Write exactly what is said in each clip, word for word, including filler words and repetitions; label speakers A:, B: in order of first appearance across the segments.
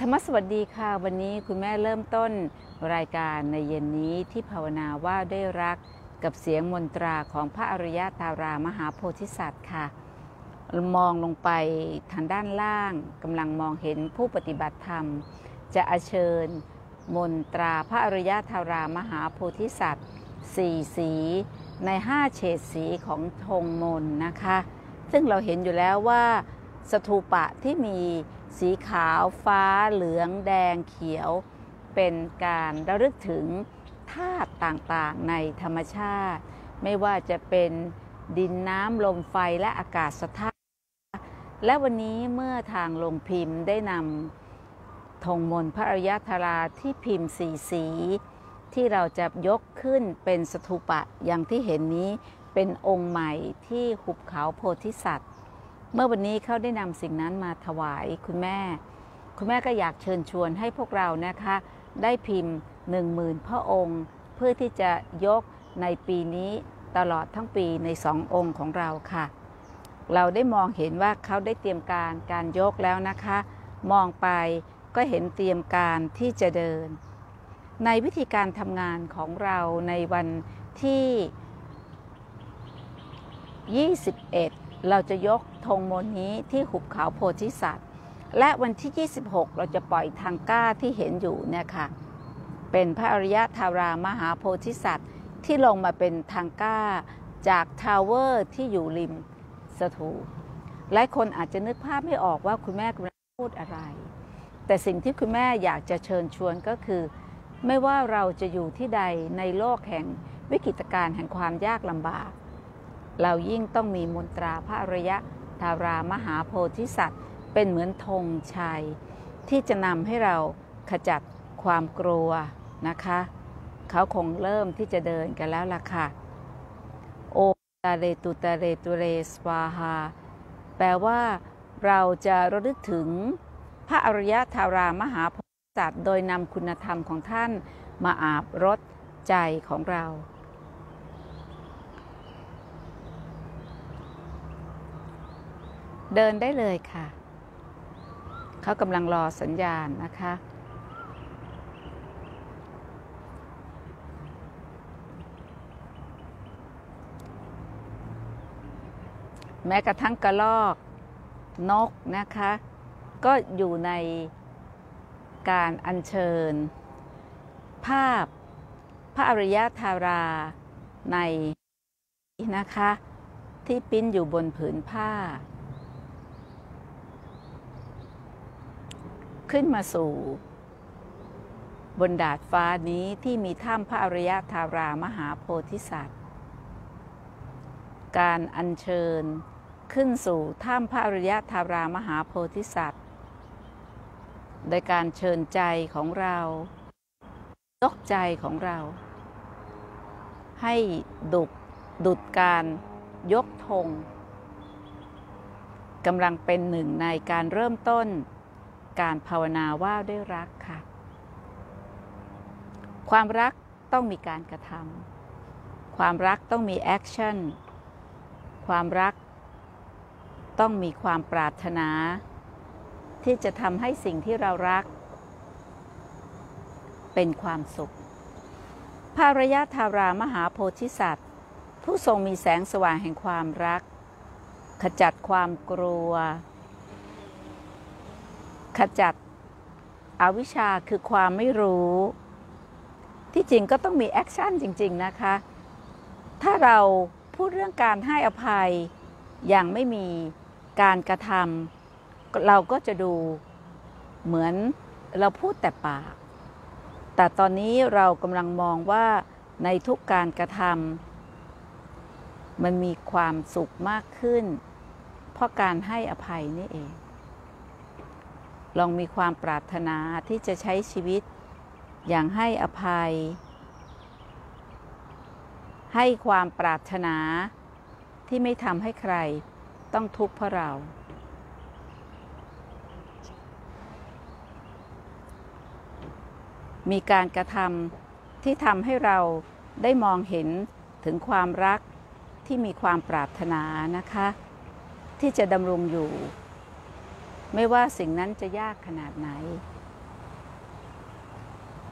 A: รรมสวัสดีค่ะวันนี้คุณแม่เริ่มต้นรายการในเย็นนี้ที่ภาวนาว่าได้รักกับเสียงมนตราของพระอริยตารามหาโพธิสัตว์ค่ะมองลงไปทางด้านล่างกำลังมองเห็นผู้ปฏิบัติธรรมจะอัญเชิญมนตราพระอริยตารามหาโพธิสัตว์สี่สีในห้าเฉดสีของธงมนนะคะซึ่งเราเห็นอยู่แล้วว่าสถูปะที่มีสีขาวฟ้าเหลืองแดงเขียวเป็นการระลึกถึงธาตุต่างๆในธรรมชาติไม่ว่าจะเป็นดินน้ำลมไฟและอากาศธาตุและวันนี้เมื่อทางโรงพิมพ์ได้นำธงมนต์พระอริยธาราที่พิมพ์สีสีที่เราจะยกขึ้นเป็นสถูปะอย่างที่เห็นนี้เป็นองค์ใหม่ที่หุบเขาโพธิสัตว์เมื่อวันนี้เขาได้นำสิ่งนั้นมาถวายคุณแม่คุณแม่ก็อยากเชิญชวนให้พวกเรานะคะได้พิมพ์หนึ่งหมื่นพระองค์เพื่อที่จะยกในปีนี้ตลอดทั้งปีในสององค์ของเราค่ะเราได้มองเห็นว่าเขาได้เตรียมการการยกแล้วนะคะมองไปก็เห็นเตรียมการที่จะเดินในวิธีการทำงานของเราในวันที่ยี่สิบเอ็ดเราจะยกธงมนต์นี้ที่หุบเขาโพธิสัตว์และวันที่ยี่สิบหกเราจะปล่อยทางก้าที่เห็นอยู่เนี่ยค่ะเป็นพระอริยธารามหาโพธิสัตว์ที่ลงมาเป็นทางก้าจากทาวเวอร์ที่อยู่ริมสถูปหลายคนอาจจะนึกภาพไม่ออกว่าคุณแม่กำลังพูดอะไรแต่สิ่งที่คุณแม่อยากจะเชิญชวนก็คือไม่ว่าเราจะอยู่ที่ใดในโลกแห่งวิกฤตการณ์แห่งความยากลำบากเรายิ่งต้องมีมนตราพระอริยธารามหาโพธิสัตว์เป็นเหมือนธงชัยที่จะนำให้เราขจัดความกลัวนะคะเขาคงเริ่มที่จะเดินกันแล้วล่ะค่ะโอตาเรตุตาเรตุเรสวาหาแปลว่าเราจะระลึกถึงพระอริยธารามหาโพธิสัตว์โดยนำคุณธรรมของท่านมาอาบรดใจของเราเดินได้เลยค่ะเขากำลังรอสัญญาณนะคะแม้กระทั่งกระรอกนกนะคะก็อยู่ในการอัญเชิญภาพพระอริยธาราในนะคะที่ปิ้นอยู่บนผืนผ้าขึ้นมาสู่บนดาดฟ้านี้ที่มีถ้ำพระอริยธารามหาโพธิสัตว์การอัญเชิญขึ้นสู่ถ้ำพระอริยธารามหาโพธิสัตว์โดยการเชิญใจของเรายกใจของเราให้ดุกดุดการยกธงกำลังเป็นหนึ่งในการเริ่มต้นการภาวนาว่าด้วยรักค่ะความรักต้องมีการกระทำความรักต้องมีแอคชั่นความรักต้องมีความปรารถนาที่จะทำให้สิ่งที่เรารักเป็นความสุขพระอริยธารามหาโพธิสัตว์ผู้ทรงมีแสงสว่างแห่งความรักขจัดความกลัวขจัดอวิชชาคือความไม่รู้ที่จริงก็ต้องมีแอคชั่นจริงๆนะคะถ้าเราพูดเรื่องการให้อภัยอย่างไม่มีการกระทำเราก็จะดูเหมือนเราพูดแต่ปากแต่ตอนนี้เรากำลังมองว่าในทุกการกระทำมันมีความสุขมากขึ้นเพราะการให้อภัยนี่เองลองมีความปรารถนาที่จะใช้ชีวิตอย่างให้อภัยให้ความปรารถนาที่ไม่ทำให้ใครต้องทุกข์เพราะเรามีการกระทำที่ทำให้เราได้มองเห็นถึงความรักที่มีความปรารถนานะคะที่จะดำรงอยู่ไม่ว่าสิ่งนั้นจะยากขนาดไหน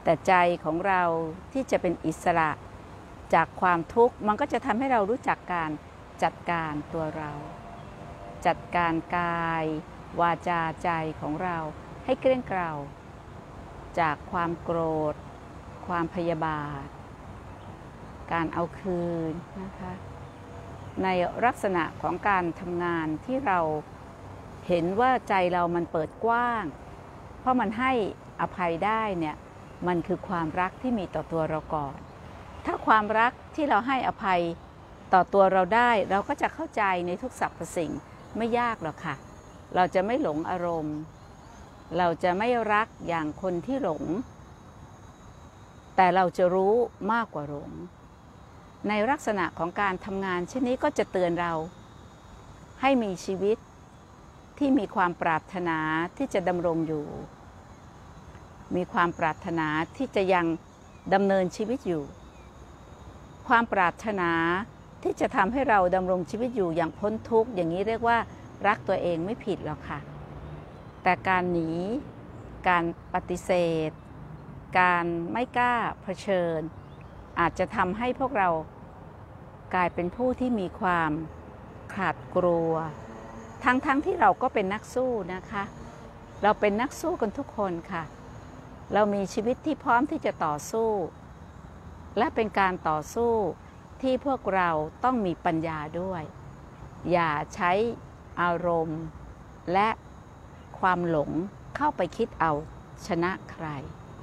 A: แต่ใจของเราที่จะเป็นอิสระจากความทุกข์มันก็จะทำให้เรารู้จักการจัดการตัวเรา จัดการกายวาจาใจของเราให้เกลี้ยงเกลาจากความโกรธความพยาบาทการเอาคืนนะคะในลักษณะของการทำงานที่เราเห็นว่าใจเรามันเปิดกว้างเพราะมันให้อภัยได้เนี่ยมันคือความรักที่มีต่อตัวเราก่อนถ้าความรักที่เราให้อภัยต่อตัวเราได้เราก็จะเข้าใจในทุกสรรพสิ่งไม่ยากหรอกค่ะเราจะไม่หลงอารมณ์เราจะไม่รักอย่างคนที่หลงแต่เราจะรู้มากกว่าหลงในลักษณะของการทำงานเช่นนี้ก็จะเตือนเราให้มีชีวิตที่มีความปรารถนาที่จะดำรงอยู่มีความปรารถนาที่จะยังดำเนินชีวิตอยู่ความปรารถนาที่จะทำให้เราดำรงชีวิตอยู่อย่างพ้นทุกข์อย่างนี้เรียกว่ารักตัวเองไม่ผิดหรอกค่ะแต่การหนีการปฏิเสธการไม่กล้าเผชิญอาจจะทำให้พวกเรากลายเป็นผู้ที่มีความขาดกลัวทั้งๆ ท, ที่เราก็เป็นนักสู้นะคะเราเป็นนักสู้กันทุกคนค่ะเรามีชีวิตที่พร้อมที่จะต่อสู้และเป็นการต่อสู้ที่พวกเราต้องมีปัญญาด้วยอย่าใช้อารมณ์และความหลงเข้าไปคิดเอาชนะใคร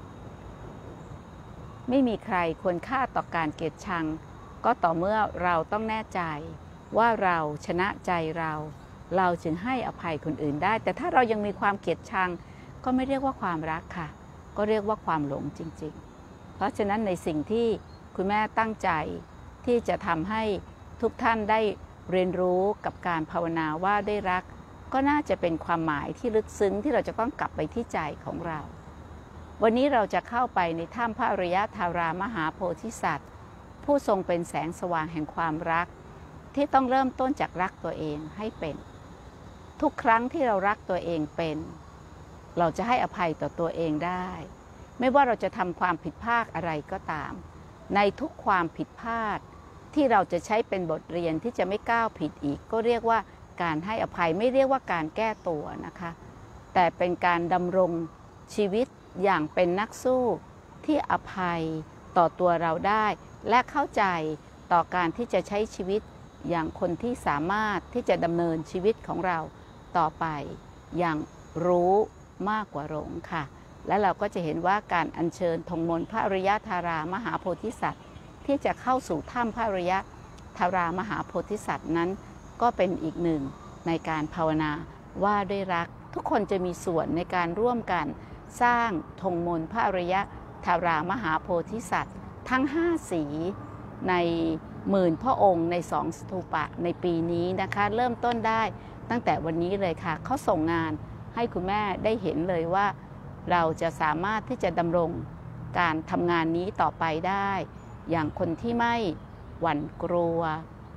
A: ไม่มีใครควรค่าต่อการเกลียดชังก็ต่อเมื่อเราต้องแน่ใจว่าเราชนะใจเราเราจึงให้อภัยคนอื่นได้แต่ถ้าเรายังมีความเกลียดชังก็ไม่เรียกว่าความรักค่ะก็เรียกว่าความหลงจริงๆเพราะฉะนั้นในสิ่งที่คุณแม่ตั้งใจที่จะทำให้ทุกท่านได้เรียนรู้กับการภาวนาว่าได้รักก็น่าจะเป็นความหมายที่ลึกซึ้งที่เราจะต้องกลับไปที่ใจของเราวันนี้เราจะเข้าไปในถ้ำพระอริยธารามหาโพธิสัตว์ผู้ทรงเป็นแสงสว่างแห่งความรักที่ต้องเริ่มต้นจากรักตัวเองให้เป็นทุกครั้งที่เรารักตัวเองเป็นเราจะให้อภัยต่อตัวเองได้ไม่ว่าเราจะทำความผิดพลาดอะไรก็ตามในทุกความผิดพลาดที่เราจะใช้เป็นบทเรียนที่จะไม่ก้าวผิดอีกก็เรียกว่าการให้อภัยไม่เรียกว่าการแก้ตัวนะคะแต่เป็นการดำรงชีวิตอย่างเป็นนักสู้ที่อภัยต่อตัวเราได้และเข้าใจต่อการที่จะใช้ชีวิตอย่างคนที่สามารถที่จะดำเนินชีวิตของเราต่อไปอย่างรู้มากกว่าหลงค่ะและเราก็จะเห็นว่าการอัญเชิญธงมนต์พระอริยธารามหาโพธิสัตว์ที่จะเข้าสู่ถ้ำพระอริยธารามหาโพธิสัตว์นั้นก็เป็นอีกหนึ่งในการภาวนาว่าด้วยรักทุกคนจะมีส่วนในการร่วมกันสร้างธงมนต์พระอริยธารามหาโพธิสัตว์ทั้งห้าสีในหมื่นพระองค์ในสองสถูปะในปีนี้นะคะเริ่มต้นได้ตั้งแต่วันนี้เลยค่ะเขาส่งงานให้คุณแม่ได้เห็นเลยว่าเราจะสามารถที่จะดำรงการทำงานนี้ต่อไปได้อย่างคนที่ไม่หวั่นกลัว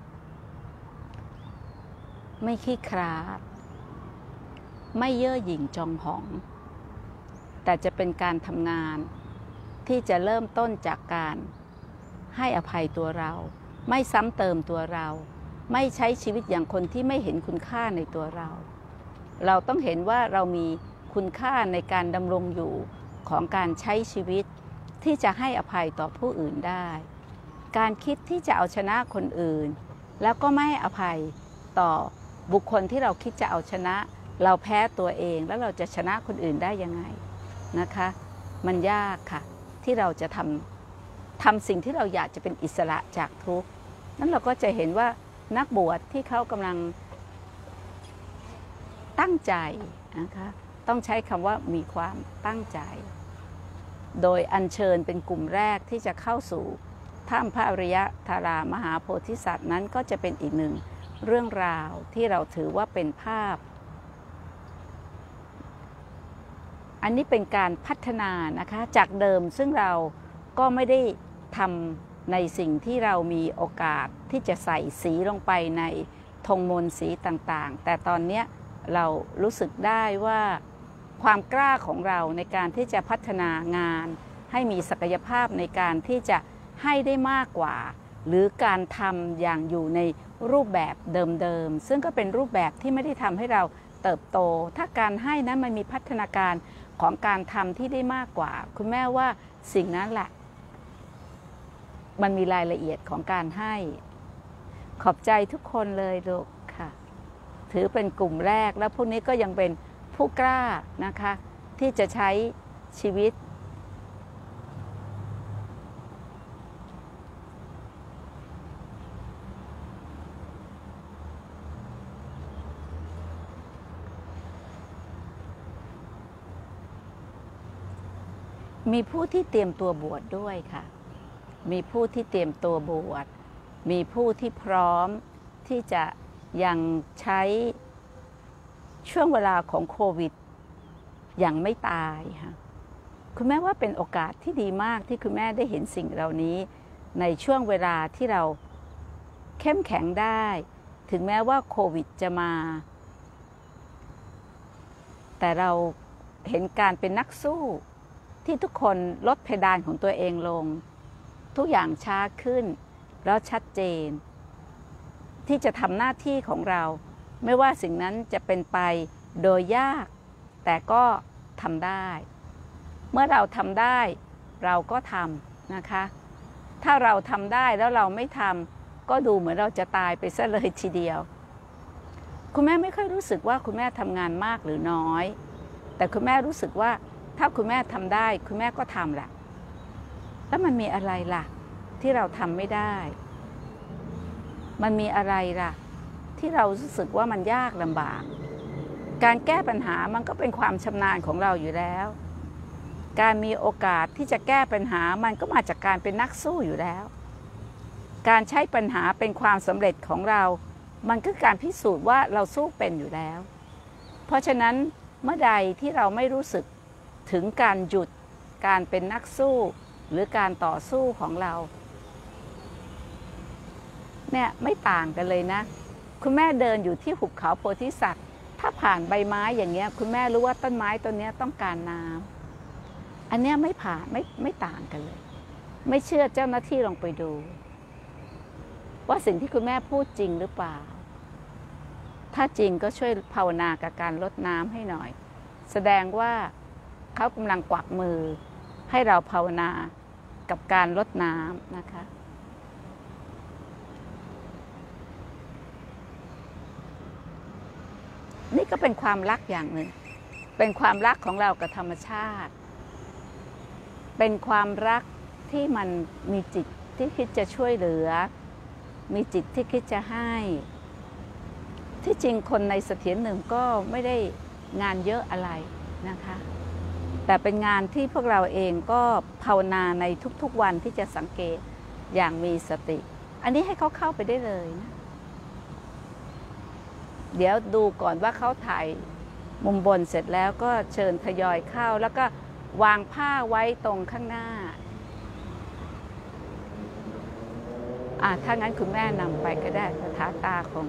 A: ไม่ขี้คร้าไม่เย่อหยิ่งจองหองแต่จะเป็นการทำงานที่จะเริ่มต้นจากการให้อภัยตัวเราไม่ซ้ำเติมตัวเราไม่ใช้ชีวิตอย่างคนที่ไม่เห็นคุณค่าในตัวเราเราต้องเห็นว่าเรามีคุณค่าในการดำรงอยู่ของการใช้ชีวิตที่จะให้อภัยต่อผู้อื่นได้การคิดที่จะเอาชนะคนอื่นแล้วก็ไม่ให้อภัยต่อบุคคลที่เราคิดจะเอาชนะเราแพ้ตัวเองแล้วเราจะชนะคนอื่นได้ยังไงนะคะมันยากค่ะที่เราจะทำทำสิ่งที่เราอยากจะเป็นอิสระจากทุกข์นั้นเราก็จะเห็นว่านักบวชที่เขากำลังตั้งใจนะคะต้องใช้คำว่ามีความตั้งใจโดยอัญเชิญเป็นกลุ่มแรกที่จะเข้าสู่ถ้ำพระอริยธารามหาโพธิสัตว์นั้นก็จะเป็นอีกหนึ่งเรื่องราวที่เราถือว่าเป็นภาพอันนี้เป็นการพัฒนานะคะจากเดิมซึ่งเราก็ไม่ได้ทำในสิ่งที่เรามีโอกาสที่จะใส่สีลงไปในธงมนต์สีต่างๆแต่ตอนนี้เรารู้สึกได้ว่าความกล้าของเราในการที่จะพัฒนางานให้มีศักยภาพในการที่จะให้ได้มากกว่าหรือการทำอย่างอยู่ในรูปแบบเดิมๆซึ่งก็เป็นรูปแบบที่ไม่ได้ทำให้เราเติบโตถ้าการให้นั้นมันมีพัฒนาการของการทำที่ได้มากกว่าคุณแม่ว่าสิ่งนั้นแหละมันมีรายละเอียดของการให้ขอบใจทุกคนเลยลูกค่ะถือเป็นกลุ่มแรกแล้วพวกนี้ก็ยังเป็นผู้กล้านะคะที่จะใช้ชีวิตมีผู้ที่เตรียมตัวบวชด้วยค่ะมีผู้ที่เตรียมตัวบวชมีผู้ที่พร้อมที่จะยังใช้ช่วงเวลาของโควิดอย่างไม่ตายค่ะคุณแม่ว่าเป็นโอกาสที่ดีมากที่คุณแม่ได้เห็นสิ่งเหล่านี้ในช่วงเวลาที่เราเข้มแข็งได้ถึงแม้ว่าโควิดจะมาแต่เราเห็นการเป็นนักสู้ที่ทุกคนลดเพดานของตัวเองลงทุกอย่างช้าขึ้นแล้วชัดเจนที่จะทำหน้าที่ของเราไม่ว่าสิ่งนั้นจะเป็นไปโดยยากแต่ก็ทำได้เมื่อเราทำได้เราก็ทำนะคะถ้าเราทำได้แล้วเราไม่ทำก็ดูเหมือนเราจะตายไปซะเลยทีเดียวคุณแม่ไม่ค่อยรู้สึกว่าคุณแม่ทำงานมากหรือน้อยแต่คุณแม่รู้สึกว่าถ้าคุณแม่ทำได้คุณแม่ก็ทำแหละแล้วมันมีอะไรล่ะที่เราทำไม่ได้มันมีอะไรล่ะที่เรารู้สึกว่ามันยากลำบากการแก้ปัญหามันก็เป็นความชำนาญของเราอยู่แล้วการมีโอกาสที่จะแก้ปัญหามันก็มาจากการเป็นนักสู้อยู่แล้วการใช้ปัญหาเป็นความสำเร็จของเรามันคือการพิสูจน์ว่าเราสู้เป็นอยู่แล้วเพราะฉะนั้นเมื่อใดที่เราไม่รู้สึกถึงการหยุดการเป็นนักสู้หรือการต่อสู้ของเราเนี่ยไม่ต่างกันเลยนะคุณแม่เดินอยู่ที่หุบเขาโพธิสัตว์ถ้าผ่านใบไม้อย่างเงี้ยคุณแม่รู้ว่าต้นไม้ต้นนี้ต้องการน้ำอันเนี้ยไม่ผ่านไม่ไม่ต่างกันเลยไม่เชื่อเจ้าหน้าที่ลองไปดูว่าสิ่งที่คุณแม่พูดจริงหรือเปล่าถ้าจริงก็ช่วยภาวนากับการลดน้ำให้หน่อยแสดงว่าเขากำลังกวักมือให้เราภาวนากับการลดน้ำนะคะนี่ก็เป็นความรักอย่างหนึ่งเป็นความรักของเรากับธรรมชาติเป็นความรักที่มันมีจิตที่คิดจะช่วยเหลือมีจิตที่คิดจะให้ที่จริงคนในเสถียรหนึ่งก็ไม่ได้งานเยอะอะไรนะคะแต่เป็นงานที่พวกเราเองก็ภาวนาในทุกๆวันที่จะสังเกตอย่างมีสติอันนี้ให้เขาเข้าไปได้เลยนะเดี๋ยวดูก่อนว่าเขาถ่ายมุมบนเสร็จแล้วก็เชิญทยอยเข้าแล้วก็วางผ้าไว้ตรงข้างหน้าอ่ะถ้างั้นคุณแม่นำไปก็ได้สถาตาคง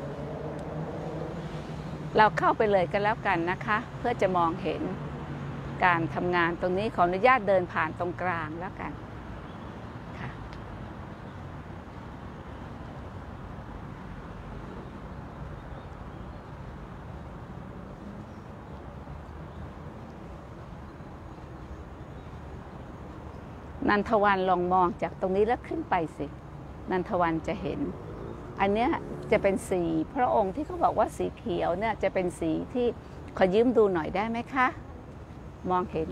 A: เราเข้าไปเลยกันแล้วกันนะคะเพื่อจะมองเห็นการทำงานตรงนี้ขออนุญาตเดินผ่านตรงกลางแล้วกันค่ะนันทวันลองมองจากตรงนี้แล้วขึ้นไปสินันทวันจะเห็นอันเนี้ยจะเป็นสีพระองค์ที่เขาบอกว่าสีเขียวเนี่ยจะเป็นสีที่ขอยืมดูหน่อยได้ไหมคะมองเห็น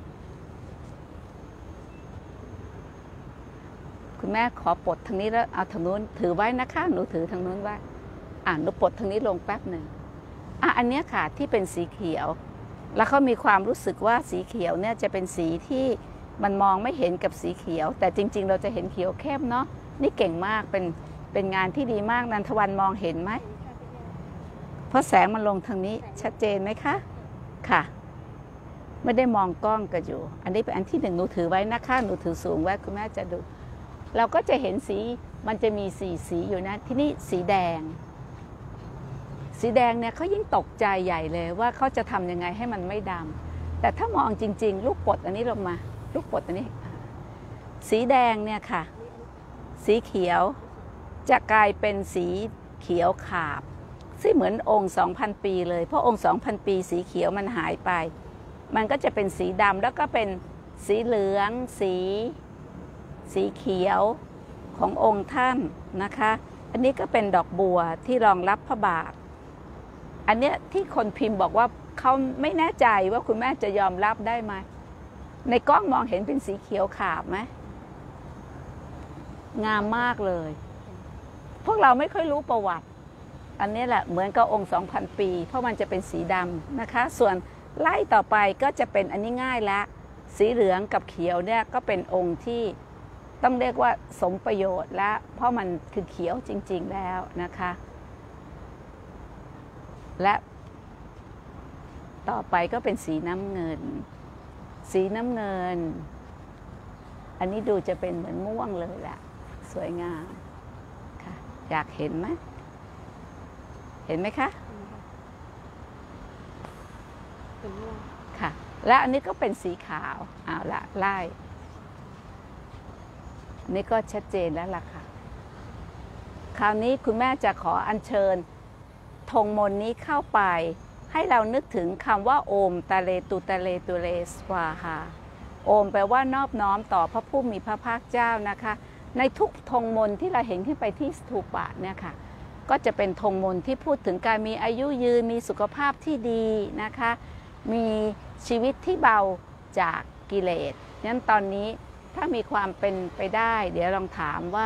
A: คุณแม่ขอปลดทางนี้แล้วเอาทางนู้นถือไว้นะคะหนูถือทางนู้นไว้อ่ะหนูปลดทางนี้ลงแป๊บหนึ่งอ่ะอันเนี้ยค่ะที่เป็นสีเขียวแล้วเขามีความรู้สึกว่าสีเขียวเนี่ยจะเป็นสีที่มันมองไม่เห็นกับสีเขียวแต่จริงๆเราจะเห็นเขียวเข้มเนาะนี่เก่งมากเป็นเป็นงานที่ดีมากนันทวันมองเห็นไหมเพราะแสงมันลงทางนี้ชัดเจนไหมคะค่ะไม่ได้มองกล้องกันอยู่อันนี้เป็นอันที่หนึ่งหนูถือไว้นะคะหนูถือสูงไว้คุณแม่จะดูเราก็จะเห็นสีมันจะมีสีสีอยู่นะที่นี่สีแดงสีแดงเนี่ยเขายิ่งตกใจใหญ่เลยว่าเขาจะทำยังไงให้มันไม่ดำแต่ถ้ามองจริงๆลูกปลดอันนี้ลงมาลูกปลดตัวนี้สีแดงเนี่ยค่ะสีเขียวจะกลายเป็นสีเขียวขาบซึ่งเหมือนองค์ สองพัน ปีเลยเพราะองค์ สองพัน ปีสีเขียวมันหายไปมันก็จะเป็นสีดำแล้วก็เป็นสีเหลืองสีสีเขียวขององค์ท่านนะคะอันนี้ก็เป็นดอกบัวที่รองรับพระบาทอันเนี้ยที่คนพิมพ์บอกว่าเขาไม่แน่ใจว่าคุณแม่จะยอมรับได้ไหมในกล้องมองเห็นเป็นสีเขียวขาบไหมงามมากเลยพวกเราไม่ค่อยรู้ประวัติอันนี้แหละเหมือนกับองค์ สองพัน ปีเพราะมันจะเป็นสีดำนะคะส่วนไล่ต่อไปก็จะเป็นอันนี้ง่ายละสีเหลืองกับเขียวเนี่ยก็เป็นองค์ที่ต้องเรียกว่าสมประโยชน์และเพราะมันคือเขียวจริงๆแล้วนะคะและต่อไปก็เป็นสีน้ำเงินสีน้ำเงินอันนี้ดูจะเป็นเหมือนม่วงเลยแหละสวยงามค่ะอยากเห็นไหมเห็นไหมคะเป็นม่วงค่ะและอันนี้ก็เป็นสีขาวเอาละไล่นี่ก็ชัดเจนแล้วล่ะค่ะคราวนี้คุณแม่จะขออัญเชิญธงมนต์นี้เข้าไปให้เรานึกถึงคำว่าโอมตะเลตุตะเลตุเลสวาหาโอมแปลว่านอบน้อมต่อพระผู้มีพระภาคเจ้านะคะในทุกธงมนต์ที่เราเห็นขึ้นไปที่สถูปะเนี่ยค่ะก็จะเป็นธงมนต์ที่พูดถึงการมีอายุยืนมีสุขภาพที่ดีนะคะมีชีวิตที่เบาจากกิเลสงั้นตอนนี้ถ้ามีความเป็นไปได้เดี๋ยวลองถามว่า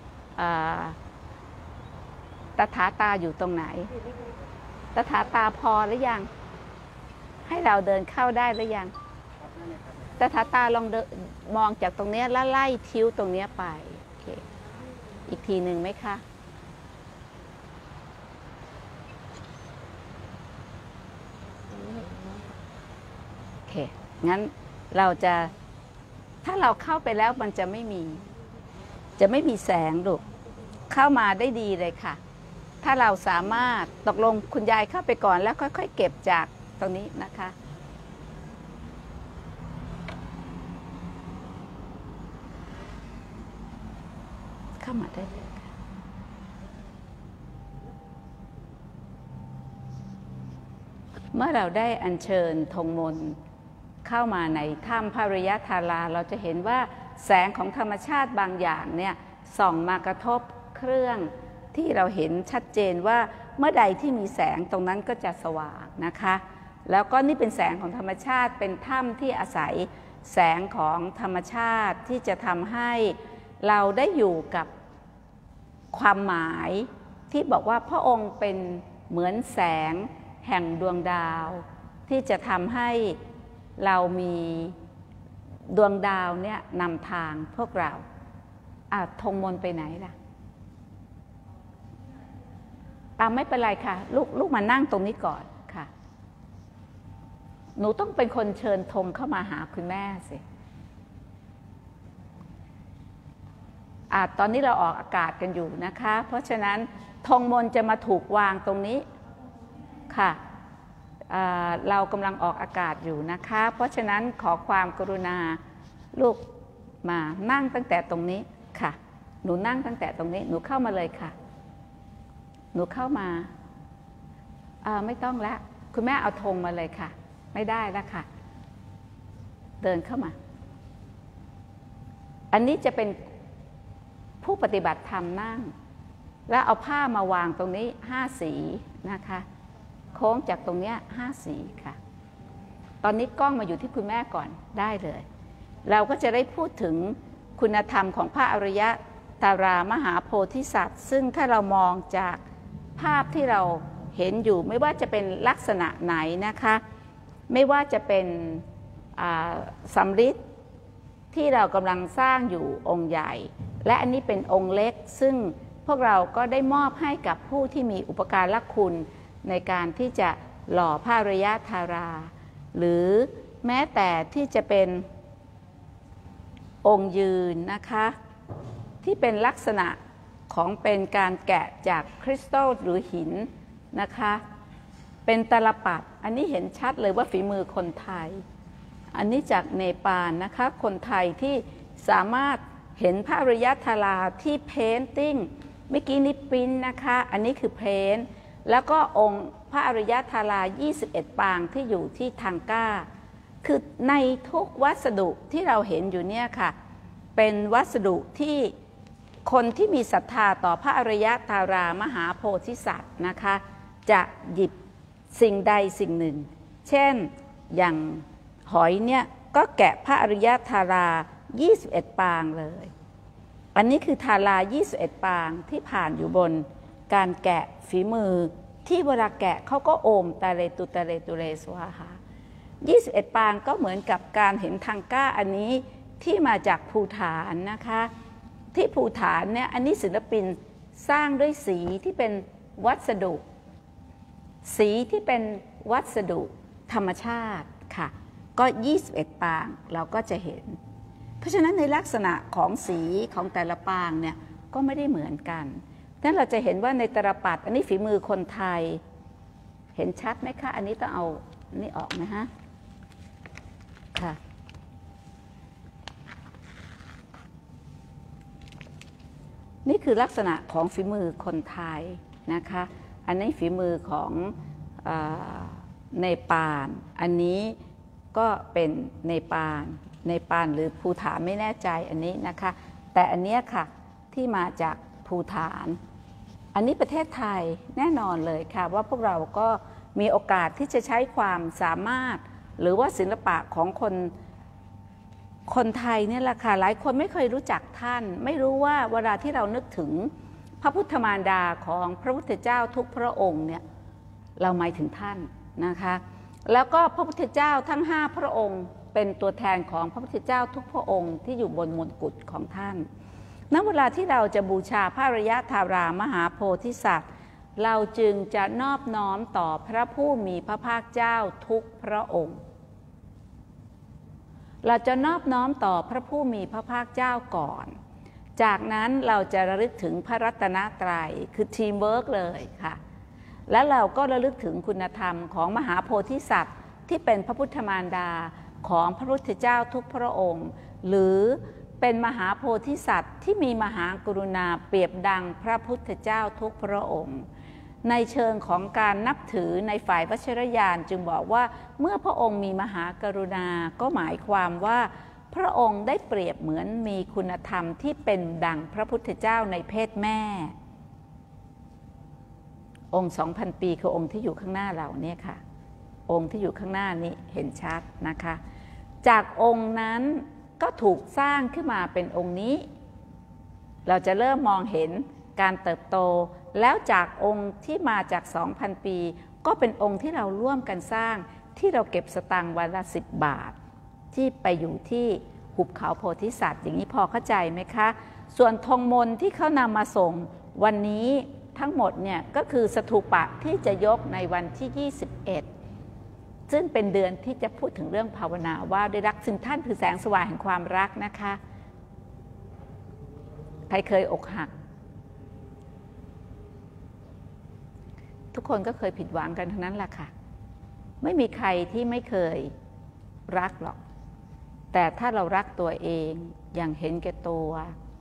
A: ตถาตาอยู่ตรงไหนตถาตาพอหรือยังให้เราเดินเข้าได้หรือยังตถาตาลองมองจากตรงนี้แล้วไล่ทิ้วตรงนี้ไปโอเคอีกทีหนึ่งไหมคะโอเคงั้นเราจะถ้าเราเข้าไปแล้วมันจะไม่มีจะไม่มีแสงลูกเข้ามาได้ดีเลยค่ะถ้าเราสามารถตกลงคุณยายเข้าไปก่อนแล้วค่อยๆเก็บจากตรงนี้นะคะเข้ามาได้เลยค่ะเมื่อเราได้อัญเชิญธงมนต์เข้ามาในถ้ำพระอริยธาราเราจะเห็นว่าแสงของธรรมชาติบางอย่างเนี่ยส่องมากระทบเครื่องที่เราเห็นชัดเจนว่าเมื่อใดที่มีแสงตรงนั้นก็จะสว่างนะคะแล้วก็นี่เป็นแสงของธรรมชาติเป็นถ้ำที่อาศัยแสงของธรรมชาติที่จะทำให้เราได้อยู่กับความหมายที่บอกว่าพระองค์เป็นเหมือนแสงแห่งดวงดาวที่จะทำให้เรามีดวงดาวเนี่ยนำทางพวกเราอ่ะธงมนต์ไปไหนล่ะอ่ะไม่เป็นไรค่ะลูกลูกมานั่งตรงนี้ก่อนค่ะหนูต้องเป็นคนเชิญธงเข้ามาหาคุณแม่สิอ่ะตอนนี้เราออกอากาศกันอยู่นะคะเพราะฉะนั้นธงมนต์จะมาถูกวางตรงนี้ค่ะเรากำลังออกอากาศอยู่นะคะเพราะฉะนั้นขอความกรุณาลูกมานั่งตั้งแต่ตรงนี้ค่ะหนูนั่งตั้งแต่ตรงนี้หนูเข้ามาเลยค่ะหนูเข้ามาไม่ต้องแล้วคุณแม่เอาธงมาเลยค่ะไม่ได้แล้วค่ะเดินเข้ามาอันนี้จะเป็นผู้ปฏิบัติธรรมนั่งแล้วเอาผ้ามาวางตรงนี้ห้าสีนะคะโค้งจากตรงนี้ห้าสีค่ะตอนนี้กล้องมาอยู่ที่คุณแม่ก่อนได้เลยเราก็จะได้พูดถึงคุณธรรมของพระอริยตารามหาโพธิสัตว์ซึ่งถ้าเรามองจากภาพที่เราเห็นอยู่ไม่ว่าจะเป็นลักษณะไหนนะคะไม่ว่าจะเป็นสำริดที่เรากำลังสร้างอยู่องค์ใหญ่และอันนี้เป็นองค์เล็กซึ่งพวกเราก็ได้มอบให้กับผู้ที่มีอุปการะคุณในการที่จะหล่อพระอริยธาราหรือแม้แต่ที่จะเป็นองค์ยืนนะคะที่เป็นลักษณะของเป็นการแกะจากคริสตัลหรือหินนะคะเป็นตลับปัดอันนี้เห็นชัดเลยว่าฝีมือคนไทยอันนี้จากเนปาลนะคะคนไทยที่สามารถเห็นพระอริยธาราที่เพนติ้งเมื่อกี้นิปรินนะคะอันนี้คือเพนแล้วก็องค์พระอริยธารายี่สิบเอ็ดปางที่อยู่ที่ทังก้าคือในทุกวัสดุที่เราเห็นอยู่เนี่ยค่ะเป็นวัสดุที่คนที่มีศรัทธาต่อพระอริยธารามหาโพธิสัตว์นะคะจะหยิบสิ่งใดสิ่งหนึ่งเช่นอย่างหอยเนี่ยก็แกะพระอริยธารายี่สิบเอ็ดปางเลยอันนี้คือธารายี่สิบเอ็ดปางที่ผ่านอยู่บนการแกะฝีมือที่เวลาแกะเขาก็โอมตาเลตุตาเลตุเรสวาหายี่สิบเอ็ดปางก็เหมือนกับการเห็นทังก้าอันนี้ที่มาจากภูฐานนะคะที่ภูฐานเนี่ยอันนี้ศิลปินสร้างด้วยสีที่เป็นวัสดุสีที่เป็นวัสดุธรรมชาติค่ะก็ยี่สิบเอ็ดปางเราก็จะเห็นเพราะฉะนั้นในลักษณะของสีของแต่ละปางเนี่ยก็ไม่ได้เหมือนกันนั้นเราจะเห็นว่าในตรปัตรอันนี้ฝีมือคนไทยเห็นชัดไหมคะอันนี้ต้องเอาอันนี้ออกนะฮะค่ะนี่คือลักษณะของฝีมือคนไทยนะคะอันนี้ฝีมือของเนปาลอันนี้ก็เป็นเนปาลเนปาลหรือภูฐานไม่แน่ใจอันนี้นะคะแต่อันนี้ค่ะที่มาจากภูฐานอันนี้ประเทศไทยแน่นอนเลยค่ะว่าพวกเราก็มีโอกาสที่จะใช้ความสามารถหรือว่าศิลปะของคนคนไทยเนี่ยแหละค่ะหลายคนไม่เคยรู้จักท่านไม่รู้ว่าเวลาที่เรานึกถึงพระพุทธมารดาของพระพุทธเจ้าทุกพระองค์เนี่ยเราหมายถึงท่านนะคะแล้วก็พระพุทธเจ้าทั้งห้าพระองค์เป็นตัวแทนของพระพุทธเจ้าทุกพระองค์ที่อยู่บนมงกุฎของท่านณเวลาที่เราจะบูชาพระอริยธารามหาโพธิสัตว์เราจึงจะนอบน้อมต่อพระผู้มีพระภาคเจ้าทุกพระองค์เราจะนอบน้อมต่อพระผู้มีพระภาคเจ้าก่อนจากนั้นเราจะระลึกถึงพระรัตนตรัยคือทีมเวิร์กเลยค่ะแล้วเราก็ระลึกถึงคุณธรรมของมหาโพธิสัตว์ที่เป็นพระพุทธมารดาของพระพุทธเจ้าทุกพระองค์หรือเป็นมหาโพธิสัตว์ที่มีมหากรุณาเปรียบดังพระพุทธเจ้าทุกพระองค์ในเชิงของการนับถือในฝ่ายวชิรญาณจึงบอกว่าเมื่อพระองค์มีมหากรุณาก็หมายความว่าพระองค์ได้เปรียบเหมือนมีคุณธรรมที่เป็นดังพระพุทธเจ้าในเพศแม่องค์ สองพัน ปีคือองค์ที่อยู่ข้างหน้าเราเนี่ยค่ะองค์ที่อยู่ข้างหน้านี้เห็นชัดนะคะจากองค์นั้นก็ถูกสร้างขึ้นมาเป็นองค์นี้เราจะเริ่มมองเห็นการเติบโตแล้วจากองค์ที่มาจาก สองพัน ปีก็เป็นองค์ที่เราร่วมกันสร้างที่เราเก็บสตางค์วันละสิบบาทที่ไปอยู่ที่หุบเขาโพธิสัตว์อย่างนี้พอเข้าใจไหมคะส่วนธงมนต์ที่เขานำมาส่งวันนี้ทั้งหมดเนี่ยก็คือสถูปะที่จะยกในวันที่ยี่สิบเอ็ดซึ่งเป็นเดือนที่จะพูดถึงเรื่องภาวนาว่าด้วยรักซึ่งท่านคือแสงสว่างแห่งความรักนะคะใครเคยอกหักทุกคนก็เคยผิดหวังกันทั้งนั้นแหละค่ะไม่มีใครที่ไม่เคยรักหรอกแต่ถ้าเรารักตัวเองอย่างเห็นแก่ตัว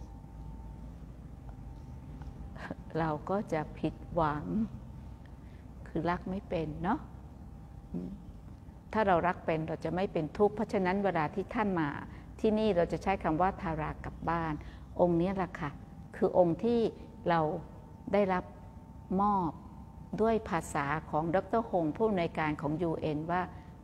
A: เราก็จะผิดหวังคือรักไม่เป็นเนาะถ้าเรารักเป็นเราจะไม่เป็นทุกข์เพราะฉะนั้นเวลาที่ท่านมาที่นี่เราจะใช้คำว่าทารากลับบ้านองค์นี้แหละค่ะคือองค์ที่เราได้รับมอบด้วยภาษาของดร.ฮงผู้อำนวยการของ ยู เอ็น ว่า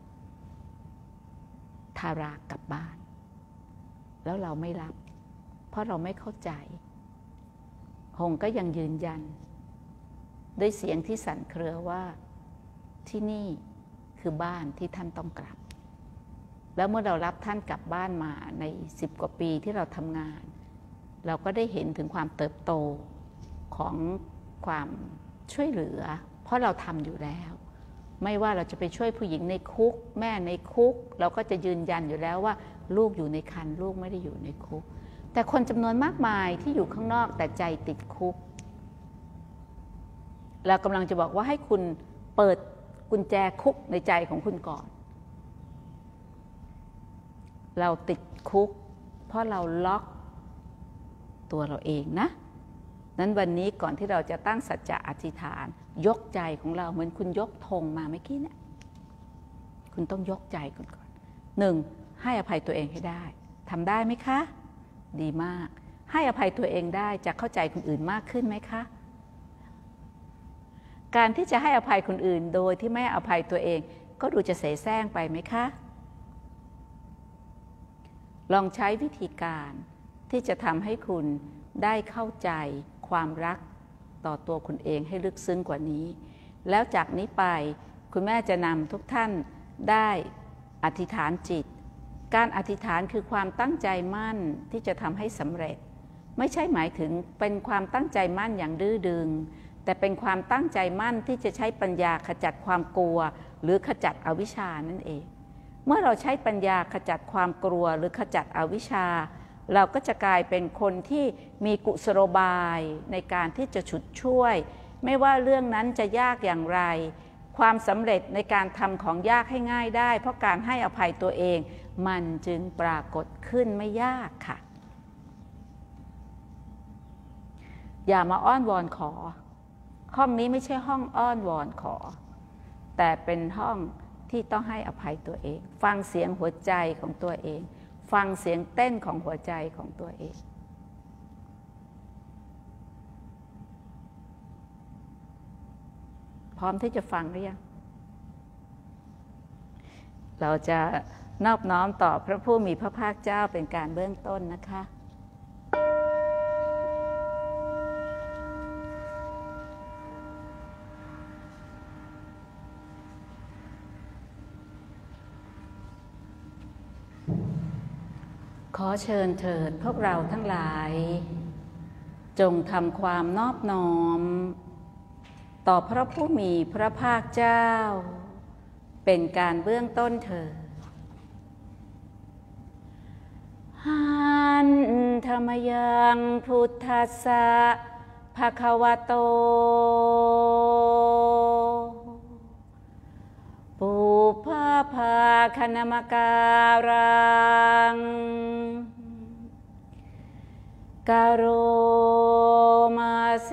A: ทารากลับบ้านแล้วเราไม่รับเพราะเราไม่เข้าใจฮงก็ยังยืนยันด้วยเสียงที่สั่นเครือว่าที่นี่คือบ้านที่ท่านต้องกลับแล้วเมื่อเรารับท่านกลับบ้านมาในสิบกว่าปีที่เราทำงานเราก็ได้เห็นถึงความเติบโตของความช่วยเหลือเพราะเราทำอยู่แล้วไม่ว่าเราจะไปช่วยผู้หญิงในคุกแม่ในคุกเราก็จะยืนยันอยู่แล้วว่าลูกอยู่ในครรภ์ลูกไม่ได้อยู่ในคุกแต่คนจำนวนมากมายที่อยู่ข้างนอกแต่ใจติดคุกเรากำลังจะบอกว่าให้คุณเปิดกุญแจคุกในใจของคุณก่อนเราติดคุกเพราะเราล็อกตัวเราเองนะนั้นวันนี้ก่อนที่เราจะตั้งสัจจะอธิษฐานยกใจของเราเหมือนคุณยกธงมาเมื่อกี้เนี่ยคุณต้องยกใจก่อนก่อนหนึ่งให้อภัยตัวเองให้ได้ทำได้ไหมคะดีมากให้อภัยตัวเองได้จะเข้าใจคนอื่นมากขึ้นไหมคะการที่จะให้อภัยคนอื่นโดยที่ไม่อภัยตัวเองก็ดูจะเสแสร้งไปไหมคะลองใช้วิธีการที่จะทำให้คุณได้เข้าใจความรักต่อตัวคุณเองให้ลึกซึ้งกว่านี้แล้วจากนี้ไปคุณแม่จะนำทุกท่านได้อธิษฐานจิตการอธิษฐานคือความตั้งใจมั่นที่จะทำให้สำเร็จไม่ใช่หมายถึงเป็นความตั้งใจมั่นอย่างดื้อดึงแต่เป็นความตั้งใจมั่นที่จะใช้ปัญญาขจัดความกลัวหรือขจัดอวิชชานั่นเองเมื่อเราใช้ปัญญาขจัดความกลัวหรือขจัดอวิชชาเราก็จะกลายเป็นคนที่มีกุศโลบายในการที่จะฉุดช่วยไม่ว่าเรื่องนั้นจะยากอย่างไรความสำเร็จในการทำของยากให้ง่ายได้เพราะการให้อภัยตัวเองมันจึงปรากฏขึ้นไม่ยากค่ะอย่ามาอ้อนวอนขอห้องนี้ไม่ใช่ห้องอ้อนวอนขอแต่เป็นห้องที่ต้องให้อภัยตัวเองฟังเสียงหัวใจของตัวเองฟังเสียงเต้นของหัวใจของตัวเองพร้อมที่จะฟังหรือยังเราจะนอบน้อมต่อพระผู้มีพระภาคเจ้าเป็นการเบื้องต้นนะคะขอเชิญเถิดพวกเราทั้งหลายจงทำความนอบน้อมต่อพระผู้มีพระภาคเจ้าเป็นการเบื้องต้นเถิดหันธรรมยังพุทธัสสะภะคะวะโตปุพพะภาคณมการังกาโรมาเส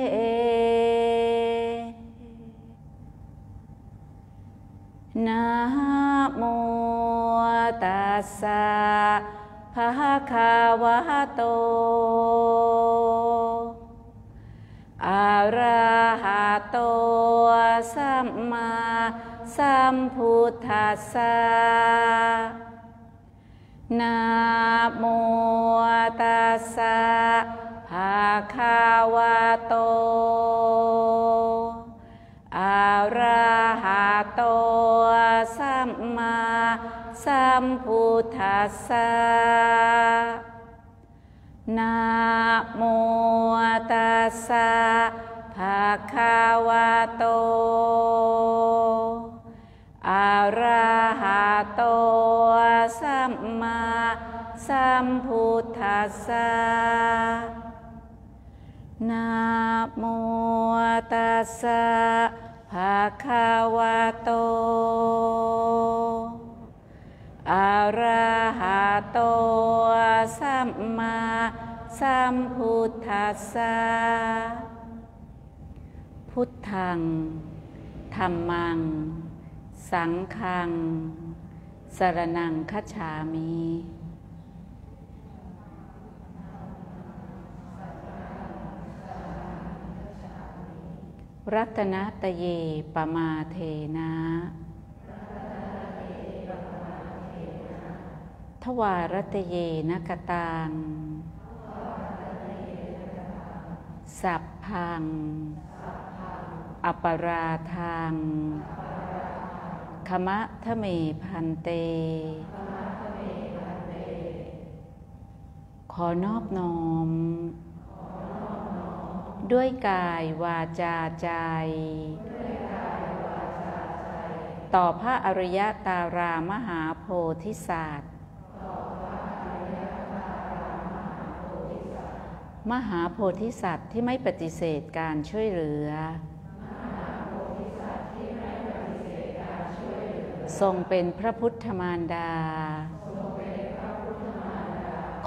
A: นะโมตัสสะภะคะวะโตอะระหะโตสัมมาสัมพุทธัสสะนะโมตัสสะภะคะวะโตอะระหะโตสัมมาสัมพุทธัสสะนะโมตัสสะภะคะวะโตอะระหะโตสัมมาสัมพุทธัสสะนะโมตัสสะภะคะวะโตอะระหะโตสัมมาสัมพุทธัสสะพุทธังธัมมังสังฆังสรณังคัจฉามิรัตนตเยปมาเทนะทวารตเยนกตังสัพพังอปราทังขมะทะเมพันเตขอนอบน้อมด้วยกายวาจาใจต่อพระอริยตารามหาโพธิสัตว์มหาโพธิสัตว์ที่ไม่ปฏิเสธการช่วยเหลือทรงเป็นพระพุทธมารดา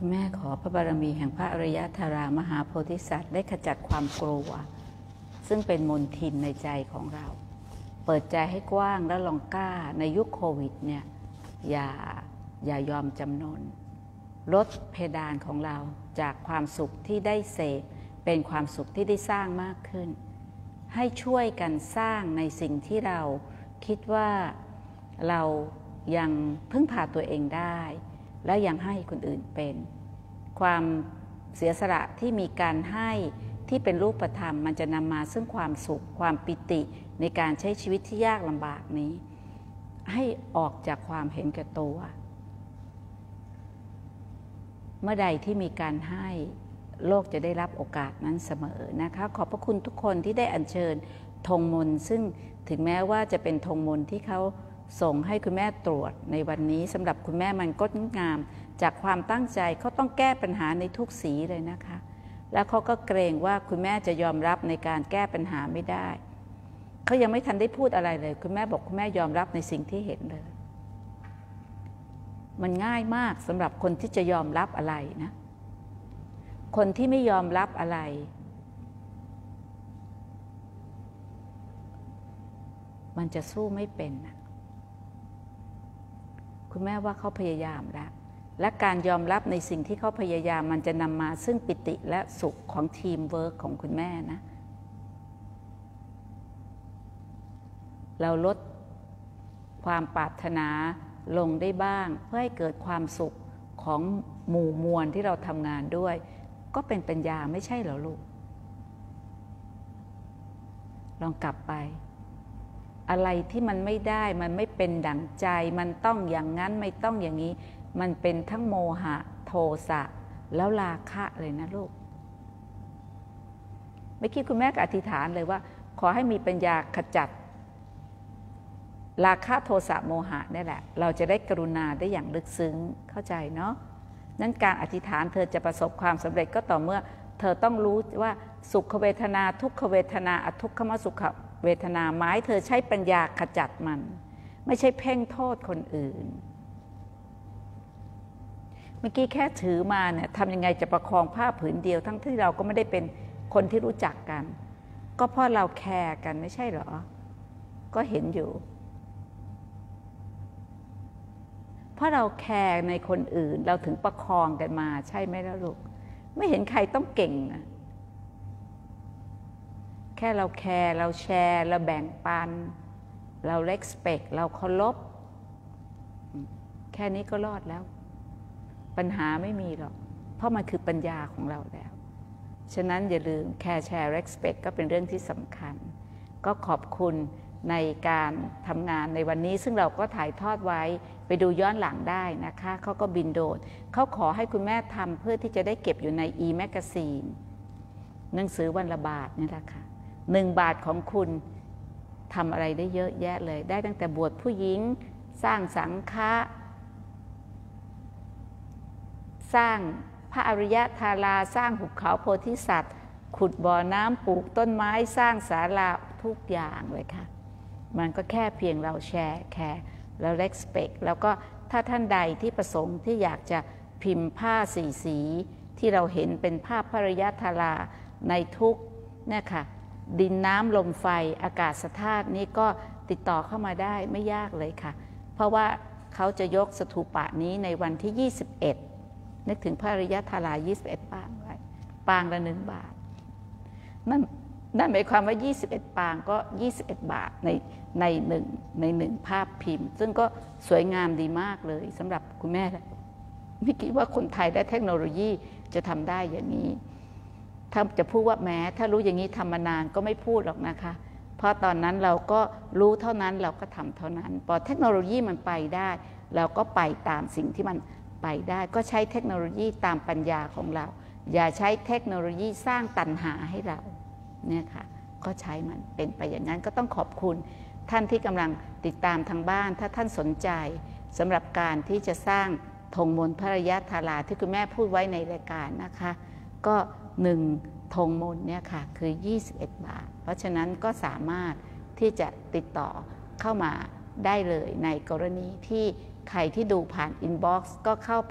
A: คุณแม่ขอพระบารมีแห่งพระอริยธารามหาโพธิสัตว์ได้ขจัดความกลัวซึ่งเป็นมลทินในใจของเราเปิดใจให้กว้างและลองกล้าในยุคโควิดเนี่ยอย่าอย่ายอมจำนนลดเพดานของเราจากความสุขที่ได้เสพเป็นความสุขที่ได้สร้างมากขึ้นให้ช่วยกันสร้างในสิ่งที่เราคิดว่าเรายังพึ่งพาตัวเองได้และยังให้คนอื่นเป็นความเสียสละที่มีการให้ที่เป็นรูปธรรมมันจะนำมาซึ่งความสุขความปิติในการใช้ชีวิตที่ยากลำบากนี้ให้ออกจากความเห็นแก่ตัวเมื่อใดที่มีการให้โลกจะได้รับโอกาสนั้นเสมอนะคะขอบพระคุณทุกคนที่ได้อัญเชิญธงมนต์ซึ่งถึงแม้ว่าจะเป็นธงมนต์ที่เขาส่งให้คุณแม่ตรวจในวันนี้สำหรับคุณแม่มันก็งามจากความตั้งใจเขาต้องแก้ปัญหาในทุกสีเลยนะคะแล้วเขาก็เกรงว่าคุณแม่จะยอมรับในการแก้ปัญหาไม่ได้เขายังไม่ทันได้พูดอะไรเลยคุณแม่บอกคุณแม่ยอมรับในสิ่งที่เห็นเลยมันง่ายมากสำหรับคนที่จะยอมรับอะไรนะคนที่ไม่ยอมรับอะไรมันจะสู้ไม่เป็นนะคุณแม่ว่าเขาพยายามแล้วและการยอมรับในสิ่งที่เขาพยายามมันจะนำมาซึ่งปิติและสุขของทีมเวิร์คของคุณแม่นะเราลดความปรารถนาลงได้บ้างเพื่อให้เกิดความสุขของหมู่มวลที่เราทำงานด้วยก็เป็นปัญญาไม่ใช่เหรอลูกลองกลับไปอะไรที่มันไม่ได้มันไม่เป็นดั่งใจมันต้องอย่างนั้นไม่ต้องอย่างนี้มันเป็นทั้งโมหะโทสะแล้วราคะเลยนะลูกไม่คิดคุณแม่ก็อธิษฐานเลยว่าขอให้มีปัญญาขจัดราคะโทสะโมหะนี่แหละเราจะได้กรุณาได้อย่างลึกซึ้งเข้าใจเนาะนั้นการอธิษฐานเธอจะประสบความสำเร็จก็ต่อเมื่อเธอต้องรู้ว่าสุขเวทนาทุกขเวทนาอทุกขมสุขเวทนาหมายเธอใช้ปัญญาขจัดมันไม่ใช่เพ่งโทษคนอื่นเมื่อกี้แค่ถือมาเนี่ยทำยังไงจะประคองผ้าผืนเดียวทั้งที่เราก็ไม่ได้เป็นคนที่รู้จักกันก็เพราะเราแคร์กันไม่ใช่เหรอก็เห็นอยู่เพราะเราแคร์ในคนอื่นเราถึงประคองกันมาใช่ไหมล่ะลูกไม่เห็นใครต้องเก่งนะแค่เราแคร์เราแชร์เราแบ่งปันเรา respect เราเคารพแค่นี้ก็รอดแล้วปัญหาไม่มีหรอกเพราะมันคือปัญญาของเราแล้วฉะนั้นอย่าลืมแคร์แชร์ respect ก็เป็นเรื่องที่สำคัญก็ขอบคุณในการทำงานในวันนี้ซึ่งเราก็ถ่ายทอดไว้ไปดูย้อนหลังได้นะคะเขาก็บินโดดเขาขอให้คุณแม่ทำเพื่อที่จะได้เก็บอยู่ใน e-magazine หนังสือวันละบาทนี่แหละค่ะหนึ่งบาทของคุณทำอะไรได้เยอะแยะเลยได้ตั้งแต่บวชผู้หญิงสร้างสังฆะสร้างพระอริยธาราสร้างหุบเขาโพธิสัตว์ขุดบ่อน้ำปลูกต้นไม้สร้างศาลาทุกอย่างเลยค่ะมันก็แค่เพียงเราแชร์แคร์แล้ว respect แล้วก็ถ้าท่านใดที่ประสงค์ที่อยากจะพิมพ์ผ้าสีสีที่เราเห็นเป็นภาพพระอริยธาราในทุกเนี่ยค่ะดินน้ำลมไฟอากาศธาตุนี้ก็ติดต่อเข้ามาได้ไม่ยากเลยค่ะเพราะว่าเขาจะยกสถูปะนี้ในวันที่ยี่สิบเอ็ดนึกถึงพระอริยธารายี่สิบเอ็ดปางไว้ปางละหนึ่งบาทนั่นนั่นหมายความว่ายี่สิบเอ็ดปางก็ยี่สิบเอ็ดบาทในในหนึ่งในหนึ่งภาพพิมพ์ซึ่งก็สวยงามดีมากเลยสำหรับคุณแม่ไม่คิดว่าคนไทยได้เทคโนโลยีจะทำได้อย่างนี้ถ้าจะพูดว่าแม้ถ้ารู้อย่างนี้ทำมานานก็ไม่พูดหรอกนะคะเพราะตอนนั้นเราก็รู้เท่านั้นเราก็ทำเท่านั้นพอเทคโนโลยีมันไปได้เราก็ไปตามสิ่งที่มันไปได้ก็ใช้เทคโนโลยีตามปัญญาของเราอย่าใช้เทคโนโลยีสร้างตัณหาให้เราเนี่ยค่ะก็ใช้มันเป็นไปอย่างนั้นก็ต้องขอบคุณท่านที่กำลังติดตามทางบ้านถ้าท่านสนใจสำหรับการที่จะสร้างธงมนต์พระอริยธาราที่คุณแม่พูดไว้ในรายการนะคะก็หนึ่งธงมนต์เนี่ยค่ะคือยี่สิบเอ็ดบาทเพราะฉะนั้นก็สามารถที่จะติดต่อเข้ามาได้เลยในกรณีที่ใครที่ดูผ่านอินบ็อกซ์ก็เข้าไป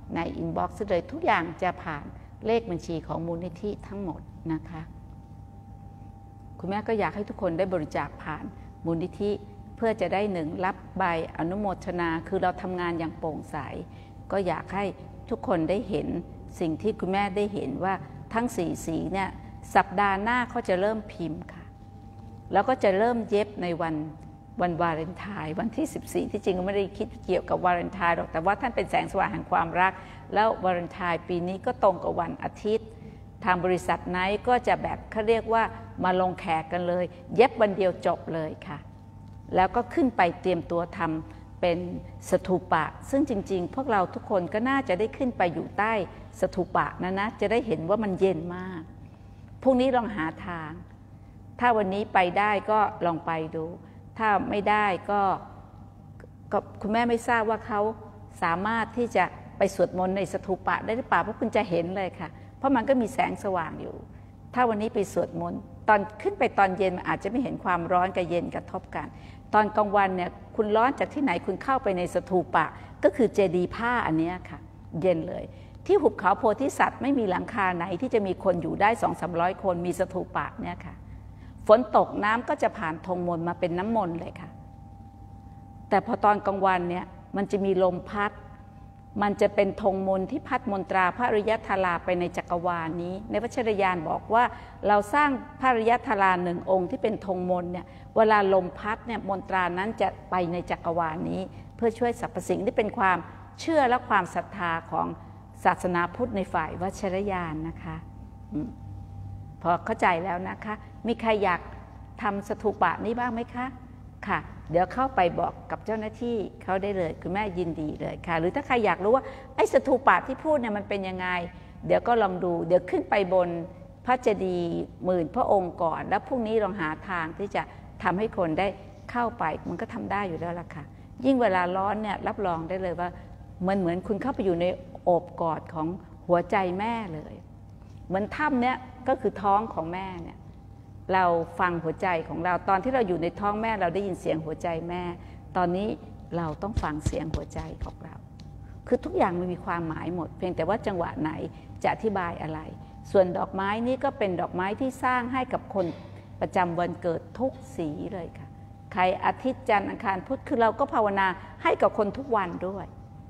A: ในอินบ็อกซ์เลยทุกอย่างจะผ่านเลขบัญชีของมูลนิธิทั้งหมดนะคะคุณแม่ก็อยากให้ทุกคนได้บริจาคผ่านมูลนิธิเพื่อจะได้หนึ่งรับใบอนุโมทนาคือเราทำงานอย่างโปร่งใสก็อยากให้ทุกคนได้เห็นสิ่งที่คุณแม่ได้เห็นว่าทั้งสี่สีเนี่ยสัปดาห์หน้าเขาจะเริ่มพิมพ์ค่ะแล้วก็จะเริ่มเย็บในวันวันวาเลนไทน์วันที่สิบสี่ที่จริงก็ไม่ได้คิดเกี่ยวกับวาเลนไทน์หรอกแต่ว่าท่านเป็นแสงสว่างแห่งความรักแล้ววาเลนไทน์ปีนี้ก็ตรงกับวันอาทิตย์ทางบริษัทไนท์ก็จะแบบเขาเรียกว่ามาลงแขกกันเลยเย็บวันเดียวจบเลยค่ะแล้วก็ขึ้นไปเตรียมตัวทำเป็นสถูปะซึ่งจริงๆพวกเราทุกคนก็น่าจะได้ขึ้นไปอยู่ใต้สถูปะนะนะจะได้เห็นว่ามันเย็นมากพรุ่งนี้ลองหาทางถ้าวันนี้ไปได้ก็ลองไปดูถ้าไม่ได้ก็คุณแม่ไม่ทราบว่าเขาสามารถที่จะไปสวดมนต์ในสถูปะได้หรือเปล่าเพราะคุณจะเห็นเลยค่ะเพราะมันก็มีแสงสว่างอยู่ถ้าวันนี้ไปสวดมนต์ตอนขึ้นไปตอนเย็นมันอาจจะไม่เห็นความร้อนกับเย็นกระทบกันตอนกลางวันเนี่ยคุณร้อนจากที่ไหนคุณเข้าไปในสถูปะก็คือเจดีย์ผ้าอันนี้ค่ะเย็นเลยที่หุบเขาโพธิสัตว์ไม่มีหลังคาไหนที่จะมีคนอยู่ได้สองสามร้อยคนมีสถูปะเนี่ยค่ะฝนตกน้ำก็จะผ่านธงมนต์มาเป็นน้ำมนต์เลยค่ะแต่พอตอนกลางวันเนี่ยมันจะมีลมพัดมันจะเป็นธงมนต์ที่พัดมนตราพระอริยธาราไปในจักรวาลนี้ในพระชรยานบอกว่าเราสร้างพระอริยธาราหนึ่งองค์ที่เป็นธงมนต์เนี่ยเวลาลมพัดเนี่ยมนตรานั้นจะไปในจักรวาลนี้เพื่อช่วยสรรพสิ่งที่เป็นความเชื่อและความศรัทธาของศาสนาพุทธในฝ่ายวัชรยานนะคะพอเข้าใจแล้วนะคะมีใครอยากทำสถูปะนี้บ้างไหมคะค่ะเดี๋ยวเข้าไปบอกกับเจ้าหน้าที่เขาได้เลยคุณแม่ยินดีเลยค่ะหรือถ้าใครอยากรู้ว่าไอ้สถูปะที่พูดเนี่ยมันเป็นยังไงเดี๋ยวก็ลองดูเดี๋ยวขึ้นไปบนพระเจดีย์หมื่นพระองค์ก่อนแล้วพรุ่งนี้ลองหาทางที่จะทำให้คนได้เข้าไปมันก็ทำได้อยู่แล้วล่ะค่ะยิ่งเวลาร้อนเนี่ยรับรองได้เลยว่ามันเหมือนคุณเข้าไปอยู่ในโอบกอดของหัวใจแม่เลยเหมือนถ้ำเนี่ยก็คือท้องของแม่เนี่ยเราฟังหัวใจของเราตอนที่เราอยู่ในท้องแม่เราได้ยินเสียงหัวใจแม่ตอนนี้เราต้องฟังเสียงหัวใจของเราคือทุกอย่างมันมีความหมายหมดเพียงแต่ว่าจังหวะไหนจะอธิบายอะไรส่วนดอกไม้นี้ก็เป็นดอกไม้ที่สร้างให้กับคนประจำวันเกิดทุกสีเลยค่ะใครอาทิตย์จันทร์อังคารพุธคือเราก็ภาวนาให้กับคนทุกวันด้วย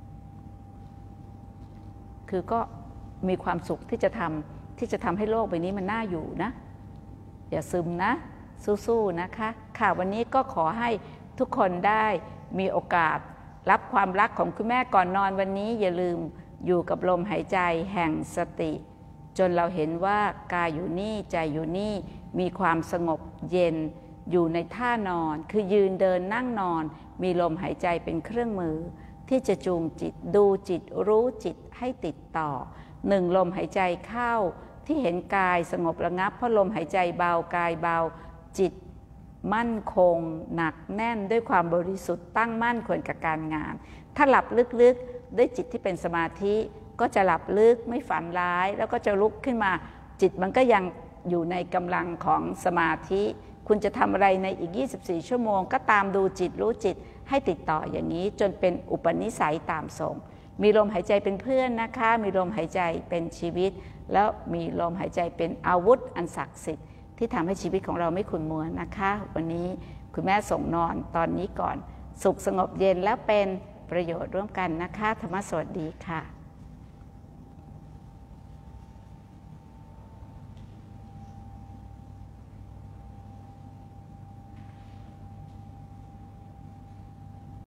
A: คือก็มีความสุขที่จะทำที่จะทำให้โลกใบนี้มันน่าอยู่นะอย่าซึมนะสู้ๆนะคะค่ะวันนี้ก็ขอให้ทุกคนได้มีโอกาสรับความรักของคุณแม่ก่อนนอนวันนี้อย่าลืมอยู่กับลมหายใจแห่งสติจนเราเห็นว่ากายอยู่นี่ใจอยู่นี่มีความสงบเย็นอยู่ในท่านอนคือยืนเดินนั่งนอนมีลมหายใจเป็นเครื่องมือที่จะจูงจิตดูจิตรู้จิตให้ติดต่อหนึ่งลมหายใจเข้าที่เห็นกายสงบระงับเพราะลมหายใจเบากายเบาจิตมั่นคงหนักแน่นด้วยความบริสุทธิ์ตั้งมั่นควรกับการงานถ้าหลับลึกๆด้วยจิตที่เป็นสมาธิก็จะหลับลึกไม่ฝันร้ายแล้วก็จะลุกขึ้นมาจิตมันก็ยังอยู่ในกำลังของสมาธิคุณจะทำอะไรในอีกยี่สิบสี่ชั่วโมงก็ตามดูจิตรู้จิตให้ติดต่ออย่างนี้จนเป็นอุปนิสัยตามส่งมีลมหายใจเป็นเพื่อนนะคะมีลมหายใจเป็นชีวิตแล้วมีลมหายใจเป็นอาวุธอันศักดิ์สิทธิ์ที่ทำให้ชีวิตของเราไม่ขุ่นมัวนะคะวันนี้คุณแม่ส่งนอนตอนนี้ก่อนสุขสงบเย็นและเป็นประโยชน์ร่วมกันนะคะธรรมะสวัสดีค่ะ